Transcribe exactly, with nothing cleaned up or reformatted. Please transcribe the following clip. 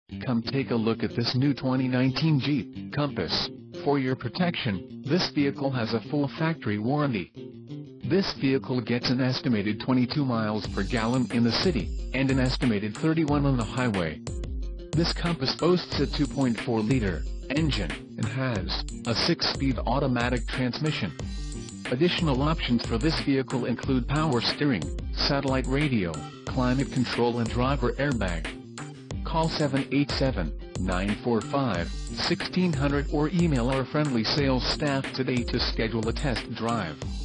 Come take a look at this new twenty nineteen Jeep Compass. For your protection, this vehicle has a full factory warranty. This vehicle gets an estimated twenty-two miles per gallon in the city, and an estimated thirty-one on the highway. This Compass boasts a two point four liter engine, and has a six-speed automatic transmission. Additional options for this vehicle include power steering, satellite radio, climate control and driver airbag. Call seven eight seven, nine four five, one six zero zero or email our friendly sales staff today to schedule a test drive.